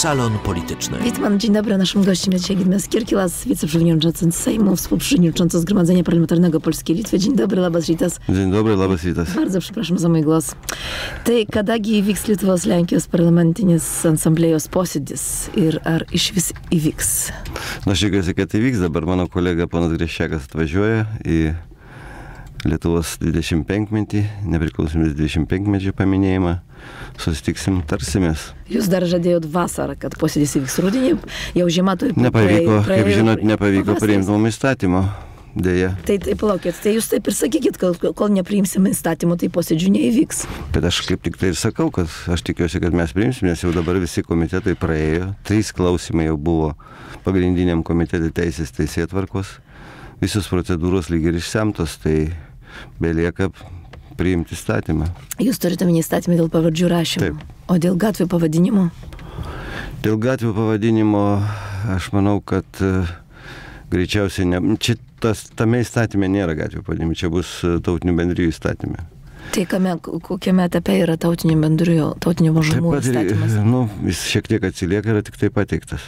Salon Polityczny. Witam, dzień dobry. Naszym gościem jest dzisiaj Gediminas Kirkilas, wiceprzewodniczący Sejmu, współprzewodniczący Zgromadzenia Parlamentarnego Polskiej Litwy. Dzień dobry, labas rytas. Dzień dobry, labas rytas. Bardzo przepraszam za mój głos. Tai kada gi įvyks Lietuvos Lenkijos parlamentinės asamblėjos posėdis ir ar išvis įvyks? Aš tikiuosi, kad įvyks. Dabar mano kolega ponas Greščiakas atvažiuoja į Lietuvos 25-metį, nepriklausomybės 25-mečio paminėjimą. Susitiksim, tarsimės. Jūs dar žadėjot vasarą, kad posėdis įvyks rudenį. Jau žiema turi Nepavyko, kaip žinot, nepavyko priimti mum įstatymo. Dėja. Tai palaukit, tai jūs taip ir sakykit, kol nepriimsime įstatymų, tai posėdžių neįvyks. Bet aš kaip tik tai ir sakau, kad aš tikiuosi, kad mes priimsim, nes jau dabar visi komitetai praėjo. 3 klausimai jau buvo pagrindiniam komitete teisės teisėtvarkos. Visos procedūros lyg ir išsemtos, tai belieka priimti įstatymą. Jūs turite minį įstatymą dėl pavardžių rašymo. Taip. O dėl gatvių pavadinimo? Dėl gatvių pavadinimo aš manau, kad greičiausiai ne. Čia tame įstatymė nėra gatvių pavadinimo, čia bus tautinių bendrijų įstatymė. Tai kokiame etape yra tautinių bendrijų, tautinių mažumų įstatymas? Jis šiek tiek atsilieka, yra tik tai pateiktas.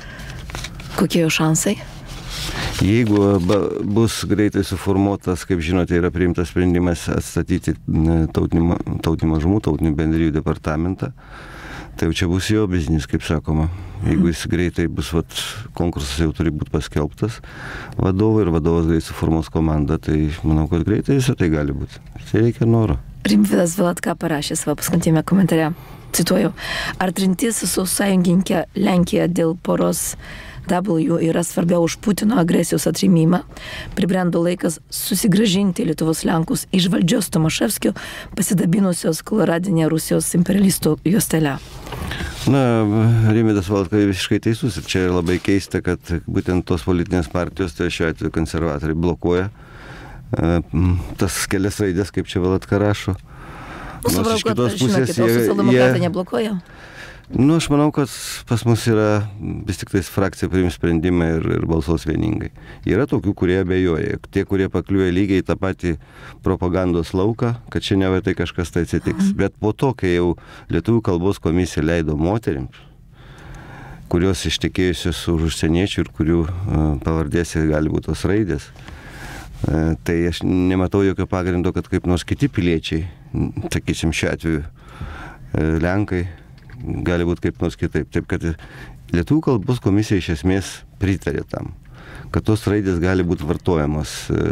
Kokie jo šansai? Jeigu bus greitai suformuotas, kaip žinote, yra priimtas sprendimas atstatyti tautinių mažumų, tautinių bendrijų departamentą, tai jau čia bus jo biznis, kaip sakoma. Jeigu jis greitai bus, konkursas jau turi būti paskelbtas vadovui ir vadovas greitai suformuos komandą, tai manau, kad greitai visą tai gali būti. Tai reikia noro. Rimvydas Valatka parašė savo paskutiniame komentare, cituoju, ar trintis su sąjungininkė Lenkija dėl poros W yra svarbiau už Putino agresijos atrėmimą. Pribrendo laikas susigrąžinti Lietuvos Lenkus iš valdžios Tomaševskio, pasidabinusios koloradinė Rusijos imperialistų juostelę. Rimvydas Valatka visiškai teisus ir čia labai keista, kad būtent tos politinės partijos, tai šiuo atveju konservatoriai blokuoja tas kelias raidės, kaip čia Valatka rašo. Nors iš kitos pusės socialdemokratai neblokuoja? Aš manau, kad pas mus yra vis tik tais frakcija priims sprendimą ir balsuos vieningai. Yra tokių, kurie abejoja. Tie, kurie pakliuoja lygiai tą patį propagandos lauką, kad čia neva tai kažkas tai atsitiks. Bet po to, kai jau Lietuvių kalbos komisija leido moterims, kurios ištekėjusios už užsieniečių ir kurių pavardėse gali būti tos raidės, tai aš nematau jokio pagrindo, kad kaip nors kiti piliečiai, sakysim šiuo atveju Lenkai, gali būti kaip nors kitaip. Taip, kad Lietuvių kalbos komisija iš esmės pritarė tam, kad tos raidės gali būti vartojamos.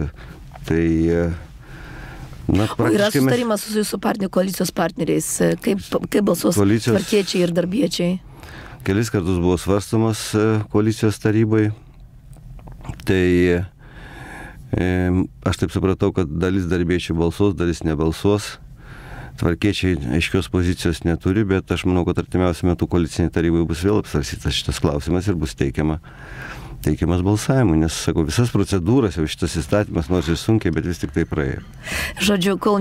O yra sutarimas su jūsų koalicijos partneriais, kaip balsuos tvarkiečiai ir darbiečiai? Kelis kartus buvo svarstomas koalicijos tarybai. Tai aš taip supratau, kad dalis darbiečių balsuos, dalis nebalsuos. Tvarkiečiai aiškios pozicijos neturi, bet aš manau, kad artimiausiu metu koalicinė tarybai bus vėl apsvarstytas šitas klausimas ir bus teikiamas balsavimui, nes, sakau, visas procedūras jau šitas įstatymas, nors ir sunkiai, bet vis tik tai praėjo. Žodžiu, kol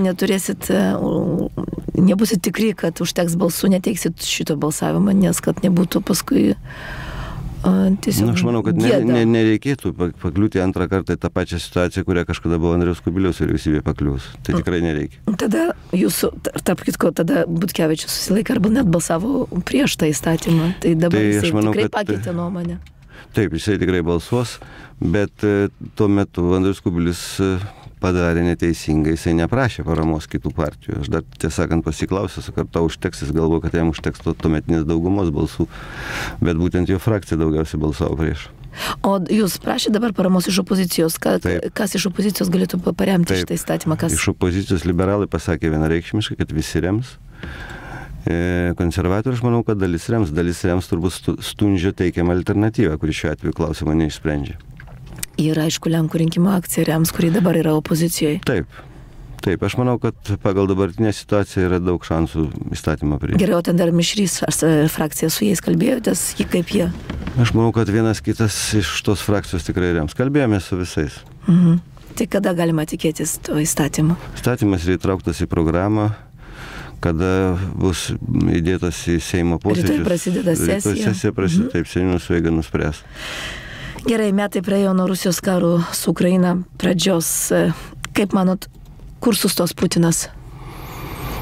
nebusit tikri, kad užteks balsų, neteiksit šito balsavimo, nes kad nebūtų paskui tiesiog aš manau, kad nereikėtų pakliūti antrą kartą į tą pačią situaciją, kurią kažkada buvo Andriaus Kubiliaus vyriausybė pakliūs. Tai tikrai nereikia. Tada jūsų, tarp kitko, tada Butkevičius susilaikė arba net balsavo prieš tą įstatymą. Tai dabar jisai tikrai pakeitė nuomonę. Taip, jisai tikrai balsuos, bet tuo metu Andrius Kubilius padarė neteisingai, jisai neprašė paramos kitų partijų. Aš dar tiesąkant pasiklausęs, ar to užteks, jis galvoja, kad jam užteks tuometinės daugumos balsų, bet būtent jo frakcija daugiausiai balsavo prieš. O jūs prašė dabar paramos iš opozicijos, kas iš opozicijos galėtų paremti šitą įstatymą? Iš opozicijos liberalai pasakė vienareikšmiškai, kad visi rems. Konservatoriai, aš manau, kad dalis rems turbūt Stundžio teikiamą alternatyvą, kuri šiuo atveju klausimą neišsprendžia. Yra, aišku, Lenkų rinkimų akcija rems, kuri dabar yra opozicijoje. Taip, aš manau, kad pagal dabartinę situaciją yra daug šansų įstatymą priimti. Gerai, o ten dar mišrys frakcija, su jais kalbėjotės, kaip jie? Aš manau, kad vienas kitas iš tos frakcijos tikrai rems. Kalbėjome su visais. Tai kada galima tikėtis to įstatymo? Įstatymas yra įtrauktas į programą, kada bus įdėtas į Seimo posėdžius. Rytoj prasideda sesija. Rytoj sesija prasideda, taip, Seniūnų sueiga nuspręs. Gerai, metai praėjo nuo Rusijos karo su Ukraina pradžios. Kaip manot, kur sustos Putinas?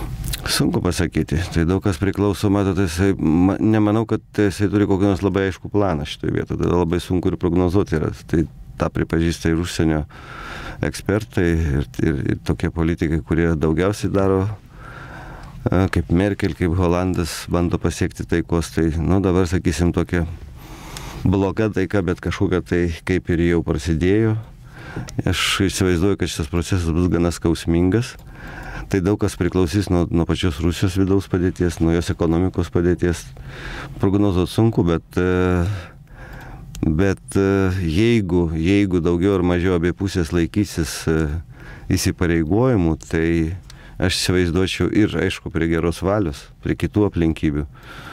Sunku pasakyti. Tai daug kas priklauso, matote, nemanau, kad jisai turi kokį nors labai aišku planą šitoje vietoje. Tai labai sunku ir prognozuoti yra. Tai tą pripažįsta ir užsienio ekspertai, ir tokie politikai, kurie daugiausiai daro, kaip Merkel, kaip Holandas, bando pasiekti taikos. Tai, dabar, sakysim, tokia bloga taika, bet kažkokia tai kaip ir jau prasidėjo. Aš įsivaizduoju, kad šitas procesas bus gana skausmingas. Tai daug kas priklausys nuo pačios Rusijos vidaus padėties, nuo jos ekonomikos padėties. Prognozuoti sunku, bet jeigu daugiau ar mažiau abie pusės laikysis įsipareigojimų, tai aš įsivaizduočiau ir, aišku, prie geros valios, prie kitų aplinkybių.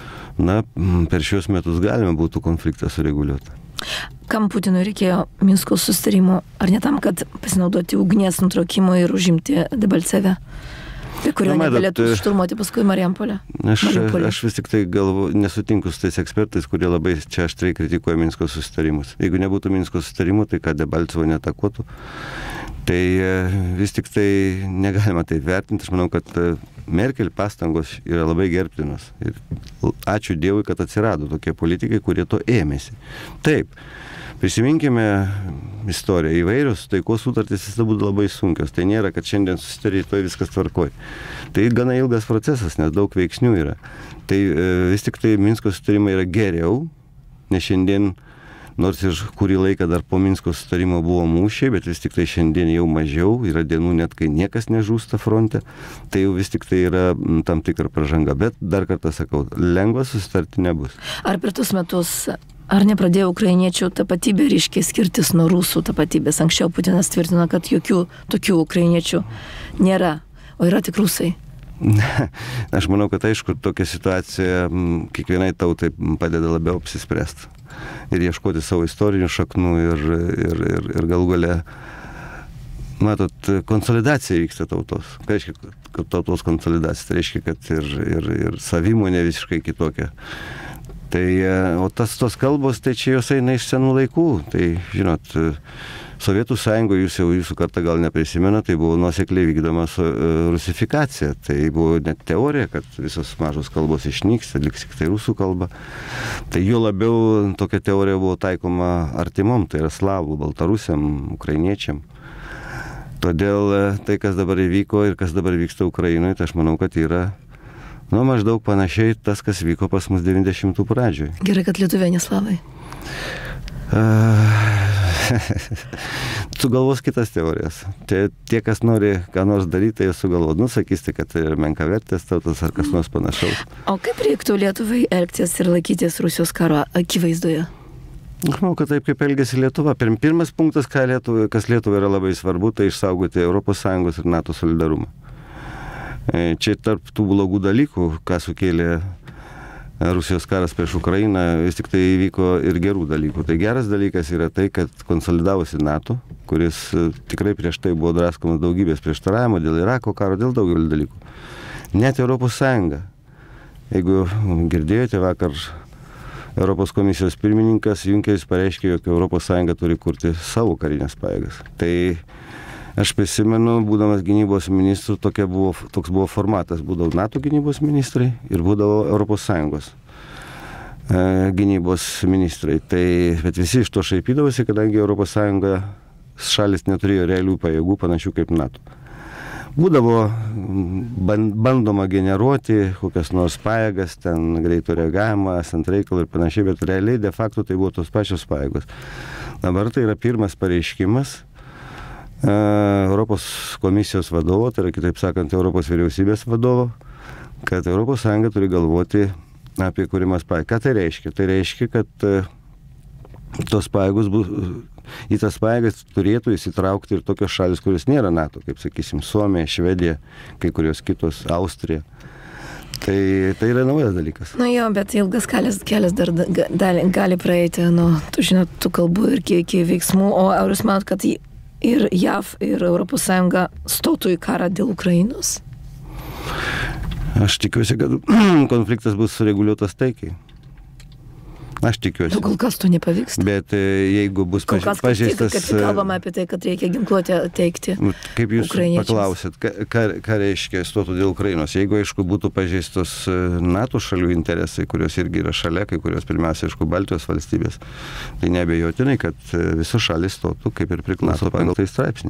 Per šios metus galima būtų konfliktą sureguliuoti. Kam Putinui reikėjo Minsko susitarimo? Ar ne tam, kad pasinaudoti ugnies nutraukimo ir užimti Debalcevę, prie kurio negalėtų šturmuoti paskui Marijampolę? Aš vis tik tai nesutinku su tais ekspertais, kurie labai čia aštriai kritikuoja Minsko susitarimus. Jeigu nebūtų Minsko susitarimų, tai ką Debalcevo neatakuotų. Tai vis tik tai negalima taip vertinti. Aš manau, kad Merkel pastangos yra labai gerbtinos. Ir ačiū Dievui, kad atsirado tokie politikai, kurie to ėmėsi. Taip, prisiminkime istoriją. Įvairios taikos sutartys visada būtų labai sunkios. Tai nėra, kad šiandien susitarė, rytoj viskas tvarkoj. Tai gana ilgas procesas, nes daug veiksnių yra. Tai vis tik tai Minsko susitarimai yra geriau, nes šiandien, nors ir kurį laiką dar po Minsko sutarimo buvo mūšiai, bet vis tik tai šiandien jau mažiau, yra dienų net, kai niekas nežūsta fronte, tai jau vis tik tai yra tam tikra pažanga. Bet dar kartą sakau, lengva susitarti nebus. Ar per tuos metus, ar nepradėjo ukrainiečių tapatybė ryškiai skirtis nuo rusų tapatybės? Anksčiau Putinas tvirtino, kad jokių tokių ukrainiečių nėra, o yra tik rusai. Aš manau, kad aišku, tokia situacija kiekvienai tautai padeda labiau apsispręsti ir ieškoti savo istorinių šaknų ir galų gale, matot, konsolidacija vyksta tautos. Ką reiškia, kad tautos konsolidacija? Tai reiškia, kad ir savimonė visiškai kitokia. Tai, o tos kalbos, tai čia jos eina iš senų laikų. Tai, žinot, Sovietų Sąjungoje, jūsų kartą gal neprisimena, tai buvo nuosekliai vykdoma rusifikacija. Tai buvo net teorija, kad visos mažos kalbos išnyks, liks tik tai rusų kalba. Tai jo labiau tokia teorija buvo taikoma artimom, tai yra slavų, baltarusiam, ukrainiečiam. Todėl tai, kas dabar įvyko ir kas dabar vyksta Ukrainoje, tai aš manau, kad yra maždaug panašiai tas, kas vyko pas mus 90-ų pradžioje. Gerai, kad lietuviai, ne slavai. Sugalvos kitas teorijas. Tie, kas nori ką nors daryti, tai sugalvos. Sakysite, kad tai yra menkavertės tautos ar kas nors panašaus. O kaip reiktų Lietuvai elgtis ir laikytis Rusijos karo akivaizdoje? Aš manau, kad taip kaip elgėsi Lietuva. Pirmas punktas, kas Lietuvai yra labai svarbu, tai išsaugoti ES ir NATO solidarumą. Čia tarp tų blogų dalykų, ką sukėlė Rusijos karas prieš Ukrainą, vis tik tai įvyko ir gerų dalykų. Tai geras dalykas yra tai, kad konsolidavosi NATO, kuris tikrai prieš tai buvo draskomas daugybės prieštaravimo dėl Irako karo, dėl daugelio dalykų. Net ES. Jeigu girdėjote, vakar Europos komisijos pirmininkas Junkeris pareiškė, jog ES turi kurti savo karinės pajėgas. Tai aš prisimenu, būdamas gynybos ministru, toks buvo formatas. Būdavo NATO gynybos ministrai ir būdavo ES gynybos ministrai. Bet visi iš to šaipydavosi, kadangi ES šalis neturėjo realių pajėgų panašių kaip NATO. Būdavo bandoma generuoti kokias nors pajėgas, ten greito reagavimą, esant reikalų ir panašiai, bet realiai de facto tai buvo tos pačios pajėgos. Dabar tai yra pirmas pareiškimas Europos komisijos vadovo, tai yra kitaip sakant Europos vyriausybės vadovo, kad ES turi galvoti apie kūrimas pajėgas. Ką tai reiškia? Tai reiškia, kad tos pajėgos į tas pajėgas turėtų įsitraukti ir tokios šalis, kurios nėra NATO, kaip sakysim, Suomija, Švedija, kai kurios kitos, Austrija. Tai yra naujas dalykas. Bet ilgas kelias dar gali praeiti nuo tų kalbų ir kiekį veiksmų, o ar jūs manot, kad ir JAV, ir ES stotų į karą dėl Ukrainos? Aš tikiuosi, kad konfliktas bus sureguliuotas taikiai. Aš tikiuosi. Kol kas to nepavyksta. Bet jeigu bus pažeistas... Kaip kalbama apie tai, kad reikia ginkluotę teikti ukrainiečiams. Kaip jūs paklausėt, ką reiškia stotų dėl Ukrainos? Jeigu, aišku, būtų pažeistos NATO šalių interesai, kurios irgi yra šalia, kai kurios pirmiausia, aišku, Baltijos valstybės, tai neabejotinai, kad visos šalis stotų, kaip ir priklauso pagal tai straipsnį.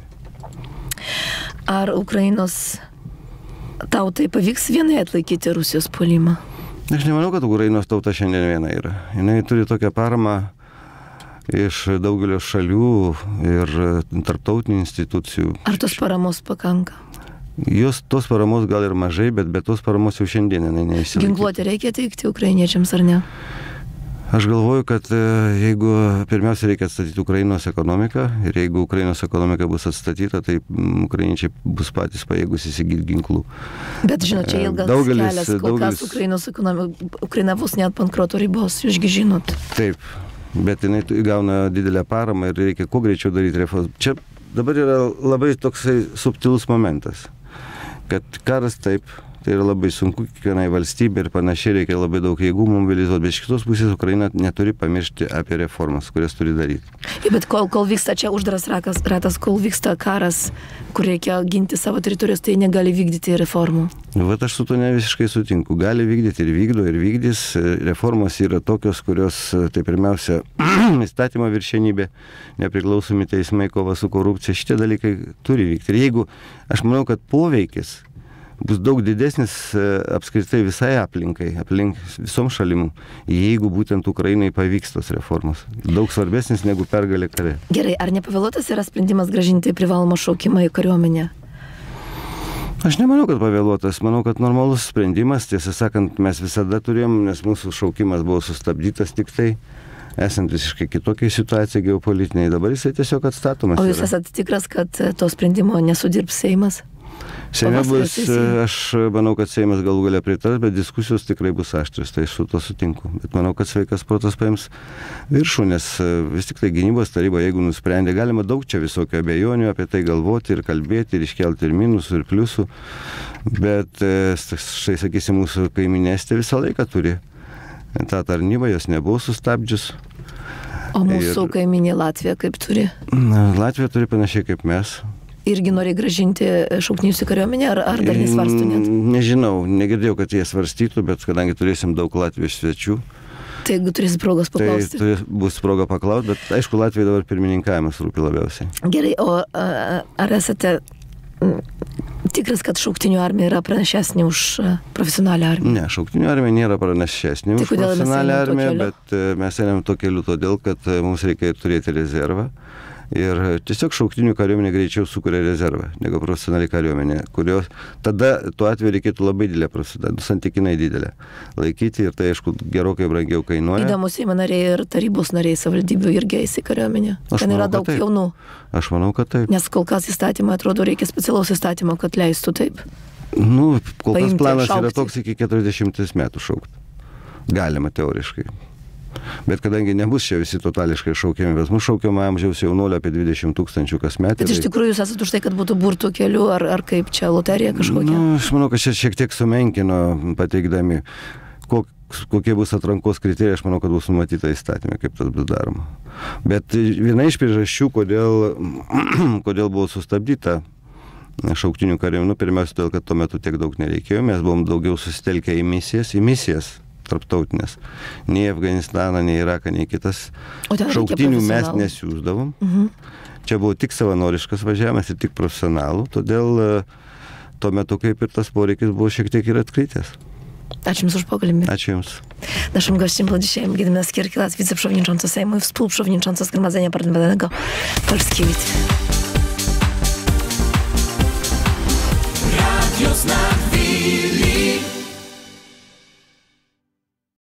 Ar Ukrainos tautai pavyks vienai atlaikyti Rusijos puolimą? Aš nemanau, kad Ukrainos tauta šiandien viena yra. Jis turi tokią paramą iš daugelio šalių ir tarptautinių institucijų. Ar tos paramos pakanka? Tos paramos gal ir mažai, bet tos paramos jau šiandien neįsilaikyti. Ginkluotę reikia teikti ukrainiečiams ar ne? Aš galvoju, kad jeigu pirmiausia reikia atstatyti Ukrainos ekonomiką ir jeigu Ukrainos ekonomika bus atstatyta, tai ukrainiečiai bus patys pajėgus įsigyti ginklų. Bet žinot, čia ilgas kelias, kol kas Ukrainos ekonomika, Ukraina vos net bankroto ribos, jūsgi žinot. Taip, bet jinai gauna didelę paramą ir reikia kuo greičiau daryti reformą. Čia dabar yra labai toksai subtilus momentas, kad karas taip, tai yra labai sunku kiekvienai valstybė ir panašiai, reikia labai daug jėgų mobilizuoti, bet iš kitos pusės Ukraina neturi pamiršti apie reformas, kurias turi daryti. Bet kol vyksta čia uždaras ratas, kol vyksta karas, kur reikia ginti savo teritorijos, tai negali vykdyti reformų. Vat aš su to ne visiškai sutinku. Gali vykdyti ir vykdo, ir vykdys. Reformos yra tokios, kurios, tai pirmiausia, įstatymo viršenybė, nepriklausomi teismai, kova su korupcija, šitie dalykai turi vykti. Ir jeigu, aš manau, kad poveikis bus daug didesnis apskritai visai aplinkai, aplink visom šalim, jeigu būtent Ukrainai pavyks tos reformos. Daug svarbesnis negu pergalė kare. Gerai, ar nepavėluotas yra sprendimas grąžinti privalomą šaukimą į kariuomenę? Aš nemanau, kad pavėluotas. Manau, kad normalus sprendimas. Tiesą sakant, mes visada turėjom, nes mūsų šaukimas buvo sustabdytas tik tai, esant visiškai kitokiai situacijai geopolitiniai. Dabar jisai tiesiog atstatomas. O jūs esat tikras, kad to sprendimo nesudirbs Seimas? Seime bus, aš manau, kad Seimas galų galia pritars, bet diskusijos tikrai bus aštrios, tai su to sutinku. Bet manau, kad sveikas protas paims viršų, nes vis tik tai gynybos taryba, jeigu nusprendė, galima daug čia visokio abejonių apie tai galvoti ir kalbėti ir iškelti ir minusų ir pliusų, bet štai, sakysim, mūsų kaiminystė visą laiką turi tą tarnybą, jos nebuvo sustabdžius. O mūsų kaiminė Latvija kaip turi? Latvija turi panašiai kaip mes. Irgi nori grąžinti šauktinius į kariuomenę, ar dar nesvarstų net? Nežinau, negirdėjau, kad jie svarstytų, bet kadangi turėsim daug Latvijos svečių. Tai jeigu turėsit progos paklausti. Tai bus proga paklausti, bet aišku, Latvijai dabar pirmininkavimas rūpi labiausiai. Gerai, o ar esate tikras, kad šauktinių armija yra pranašesnė už profesionalią armiją? Ne, šauktinių armija nėra pranašesnė už profesionalią armiją, bet mes einam to keliu todėl, kad mums reikia turėti rezervą. Ir tiesiog šauktinių kariuomenė greičiau sukuria rezervą, negu profesionali kariuomenė, kurios tada tuo atveju reikėtų labai didelę profesionalą, santykinai didelę laikyti ir tai, aišku, gerokai brangiau kainuoja. Įdomu, Seimo nariai ir tarybos nariai savivaldybių irgi eis į kariuomenę. Ten yra daug jaunų. Aš manau, kad taip. Nes kol kas įstatymą, atrodo, reikia specialaus įstatymo, kad leistų taip. Nu, kol kas planas yra toks iki 40 metų šaukti. Galima teoriškai. Bet kadangi nebus čia visi totališkai šaukiami, bet mūsų šaukiamo amžiaus jaunuolio apie 20 000 kasmet. Bet iš tikrųjų jūs esate už tai, kad būtų burtų kelių, ar kaip čia loterija kažkokia? Nu, aš manau, kad čia šiek tiek sumenkino pateikdami, kokie bus atrankos kriterijai, aš manau, kad bus numatyta įstatymė, kaip tas bus daroma. Bet viena iš priežasčių, kodėl buvo sustabdyta šauktinių kariuomenė, pirmiausia, todėl, kad tuo metu tiek daug nereikėjo, mes buvom daugiau susitelkę į misijas tarptautinės. Nei Afganistaną, nei Iraką, nei kitas. Šauktinių mes nesiųsdavom. Čia buvo tik savanoriškas važiavimas ir tik profesionalų, todėl tuo metu kaip ir tas poreikis buvo šiek tiek ir atkritęs. Ačiū Jums už pokalbį. Ačiū Jums. Naszym gościem był dzisiaj Gdyminas Kierkelas, wiceprzewodniczący Sejmu i współprzewodniczący Zgromadzenia Parlamentarnego Polski Litwy.